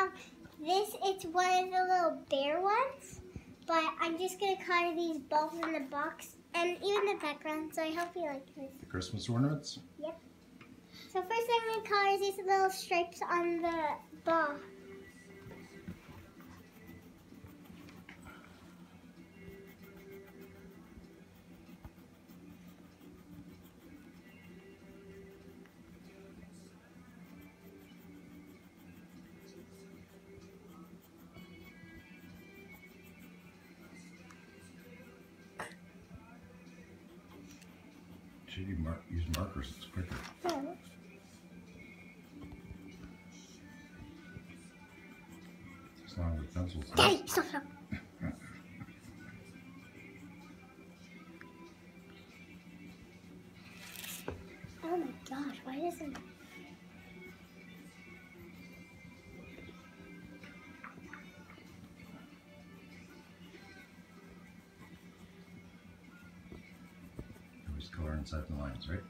this. It's one of the little bear ones, but I'm just gonna color these balls in the box and even the background. So I hope you like this. The Christmas ornaments? Yep. So first I'm gonna color these little stripes on the ball. Should you use markers? It's quicker. Oh. It's not with pencils. Daddy, stop. Oh my gosh, why doesn't... Always color inside the lines, right?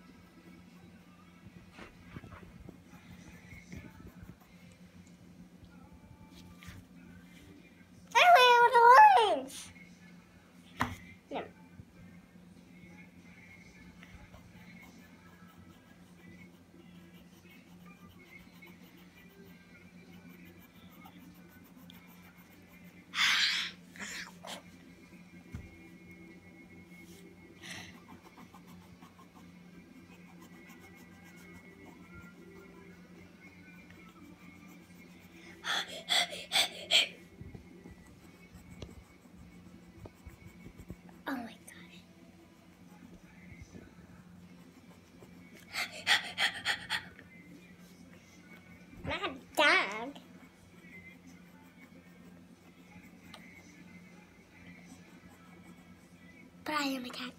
Oh my gosh. Not a dog. But I am a cat.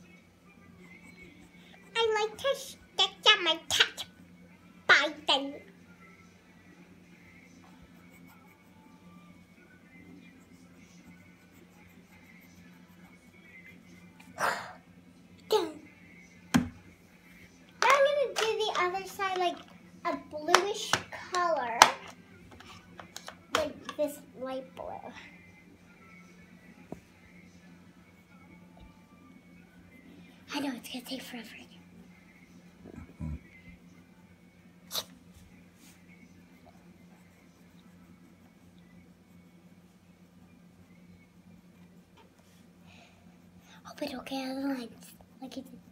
I like to stick at my cat by them. Other side like a bluish color, like this light blue. I know it's gonna take forever. Hope it don't get out of the lines like it did.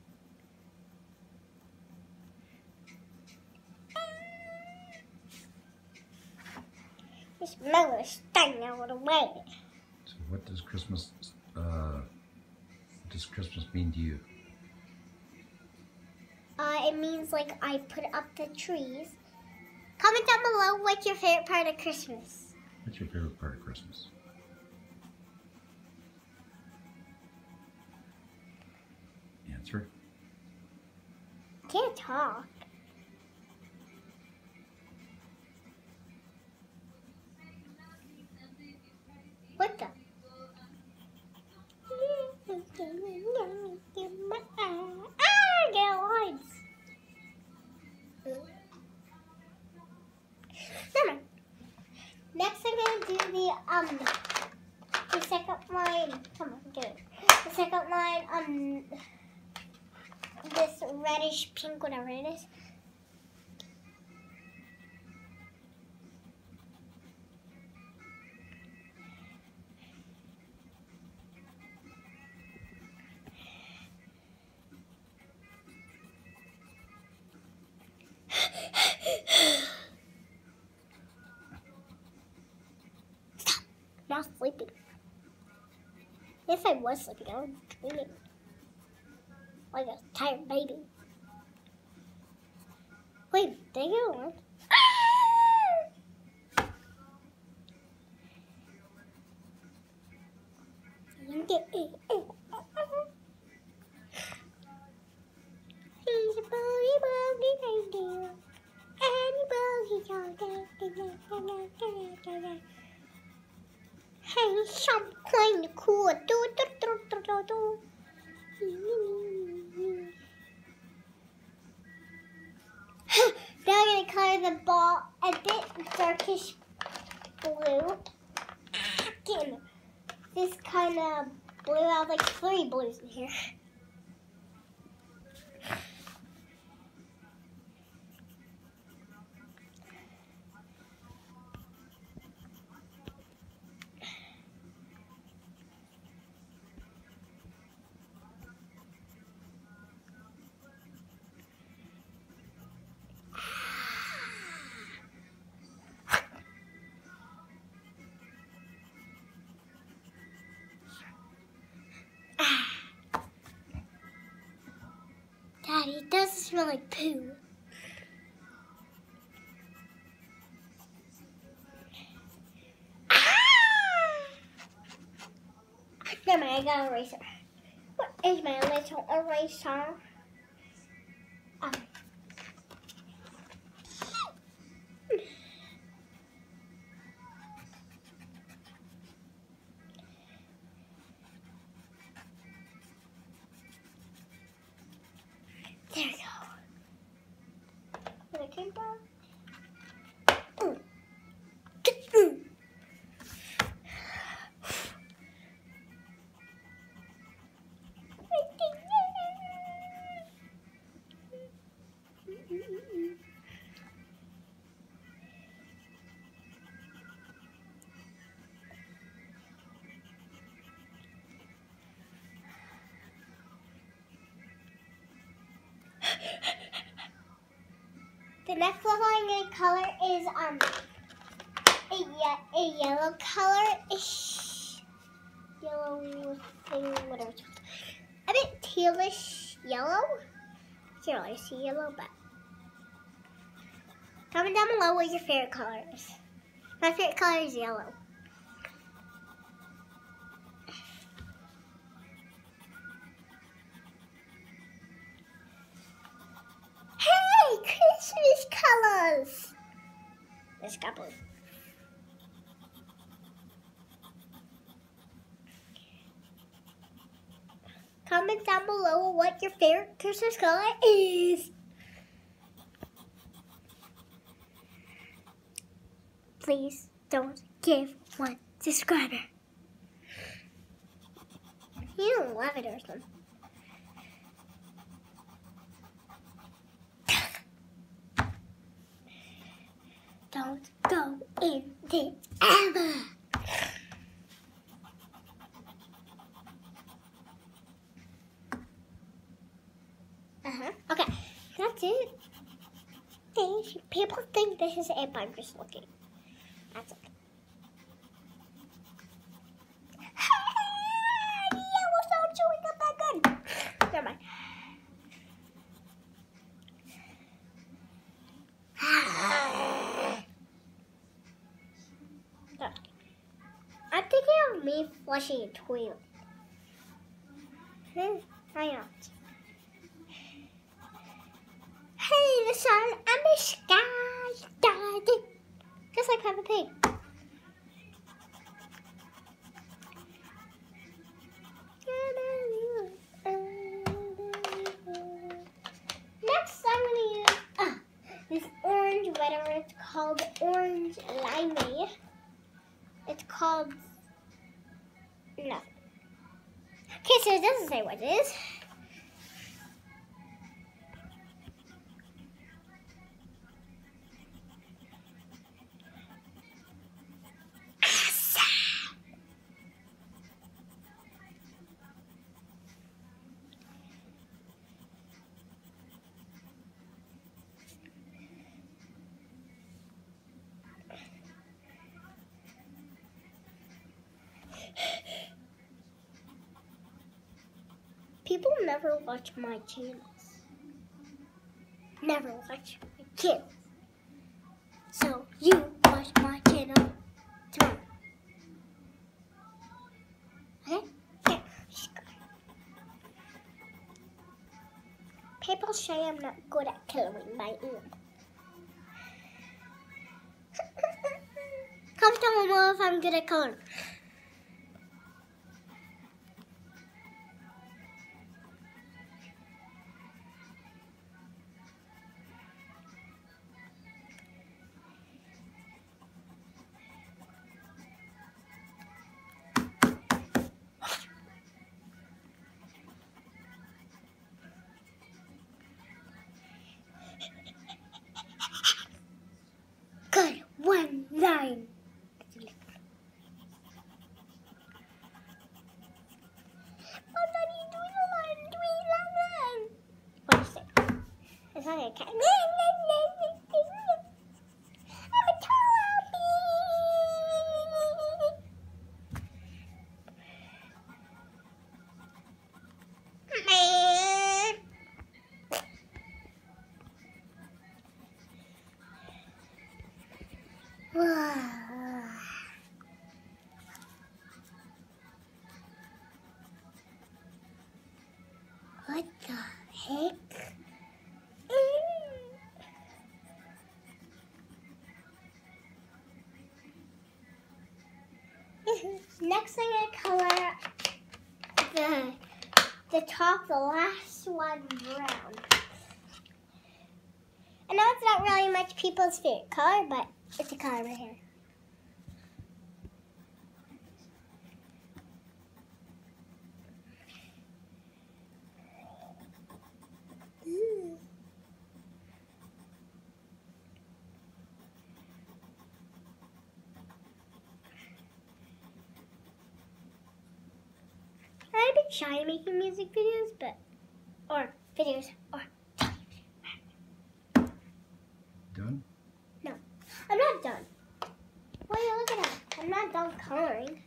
This mellow is starting out of the way. So what does Christmas mean to you? It means like I put up the trees. Comment down below what's your favorite part of Christmas. What's your favorite part of Christmas? Answer. Can't talk. What the? Get lines. Next, I'm gonna do the second line. Come on, do it. The second line this reddish pink, whatever it is. Stop. I'm not sleeping. If I was sleeping, I was dreaming. Like a tired baby. Wait, did I get a word? He's a boogie boogie reindeer. And he boogies all day. Hey, some kind of cool. Now I'm going to color the ball a bit darkish blue. Again, this kind of blue. I have like 3 blues in here. Daddy, it doesn't smell like poo. Never mind, I got an eraser. What is my little eraser? There we go. Where it came from? The next level I'm going to color is a yellow color-ish. Yellow thing, whatever it's called. A bit tealish yellow. Can't really see yellow, but comment down below what your favorite color is. My favorite color is yellow. Hey, Christmas colors! This got blue. Comment down below what your favorite Christmas color is. Please don't give 1 subscriber. You don't love it or something. Don't go in the oven. Okay, that's it. People think this is it, but I'm just looking. That's it. Yellow's not chewing up that good. Never mind. I'm thinking of me flushing a toilet. Why not? Hey, the sun and the sky started. Just like Peppa Pig. Next, I'm going to use this orange, whatever it's called, orange limeade. It's called nothing. Okay, so it doesn't say what it is. People never watch my channels. Never watch my channels. So you watch my channel tomorrow. Okay? Yeah. People say I'm not good at coloring my own. Comment down below if I'm good at coloring. one line. What are you doing a line? What do you say? It's like a cat. I'm a What the heck? Next, I'm gonna color the top, the last one, brown. I know it's not really much people's favorite color, but it's a color right here. I'm a bit shy making music videos, or Done? No, I'm not done. Wait, look at that. I'm not done coloring.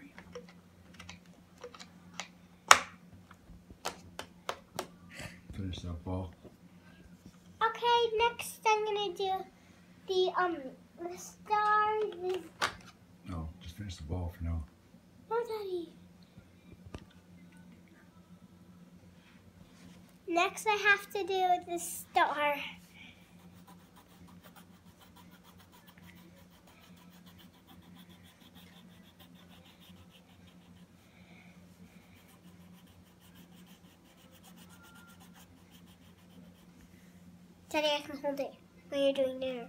Finish that ball. Okay, next I'm gonna do the stars. No, just finish the ball for now. No, Daddy. Next, I have to do the star. Daddy, I can hold it when you're doing there.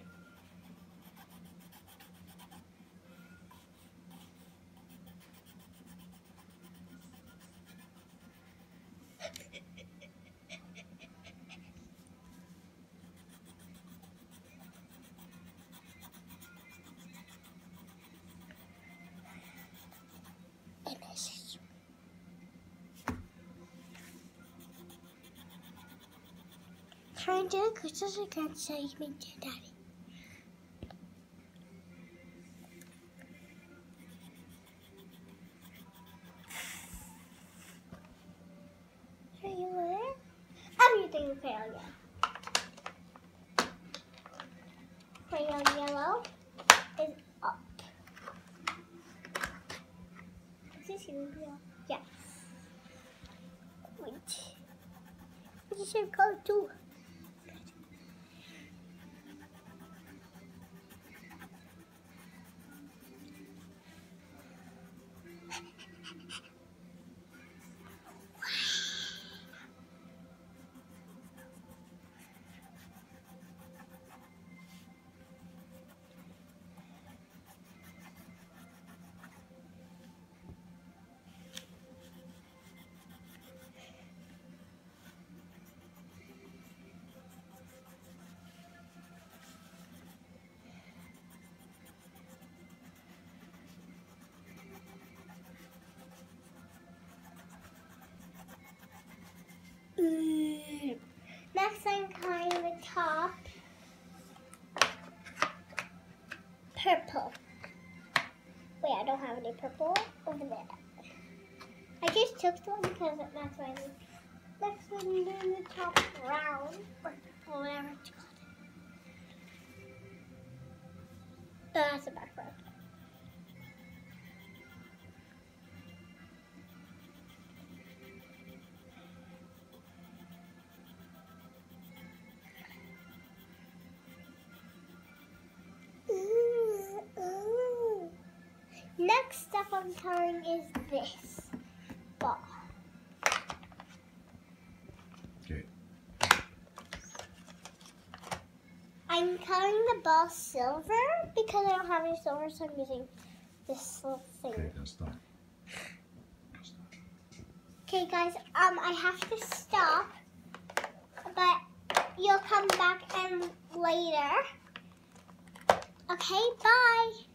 Try and do it quick as I can so you can do Daddy. Are you there? Everything is pale yellow. Pale yellow is up. Is this even real? Yes. Wait. You should color too. Next, I'm coloring the top purple. Wait, I don't have any purple over there. I just took one because that's what I need. Next, I'm doing the top brown, or whatever it's called. That's the background. Next stuff I'm coloring is this ball. Okay. I'm coloring the ball silver because I don't have any silver, so I'm using this little thing. Okay, now stop. Okay, guys, I have to stop, but you'll come back and later. Okay, bye.